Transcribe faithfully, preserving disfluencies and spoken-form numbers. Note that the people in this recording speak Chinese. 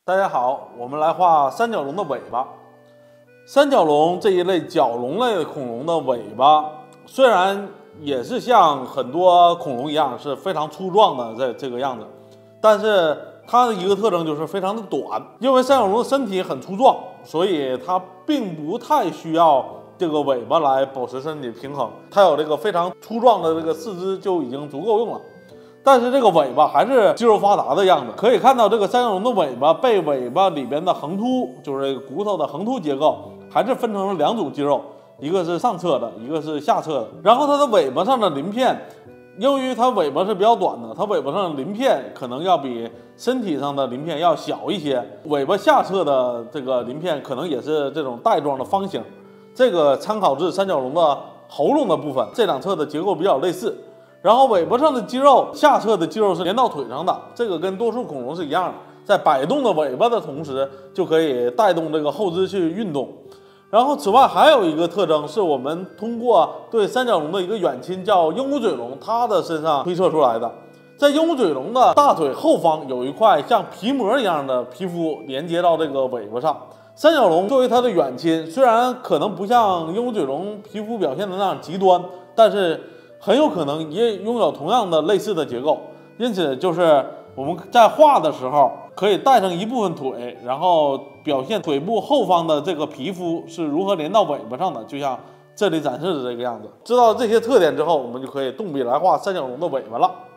大家好，我们来画三角龙的尾巴。三角龙这一类角龙类恐龙的尾巴，虽然也是像很多恐龙一样是非常粗壮的这这个样子，但是它的一个特征就是非常的短。因为三角龙的身体很粗壮，所以它并不太需要这个尾巴来保持身体平衡。它有这个非常粗壮的这个四肢就已经足够用了。 但是这个尾巴还是肌肉发达的样子，可以看到这个三角龙的尾巴被尾巴里边的横突，就是这个骨头的横突结构，还是分成了两组肌肉，一个是上侧的，一个是下侧的。然后它的尾巴上的鳞片，由于它尾巴是比较短的，它尾巴上的鳞片可能要比身体上的鳞片要小一些。尾巴下侧的这个鳞片可能也是这种带状的方形，这个参考自三角龙的喉咙的部分，这两侧的结构比较类似。 然后尾巴上的肌肉，下侧的肌肉是连到腿上的，这个跟多数恐龙是一样的，在摆动的尾巴的同时，就可以带动这个后肢去运动。然后此外还有一个特征，是我们通过对三角龙的一个远亲叫鹦鹉嘴龙，它的身上推测出来的。在鹦鹉嘴龙的大腿后方有一块像皮膜一样的皮肤连接到这个尾巴上。三角龙作为它的远亲，虽然可能不像鹦鹉嘴龙皮肤表现的那样极端，但是 很有可能也拥有同样的类似的结构，因此就是我们在画的时候可以带上一部分腿，然后表现腿部后方的这个皮肤是如何连到尾巴上的，就像这里展示的这个样子。知道这些特点之后，我们就可以动笔来画三角龙的尾巴了。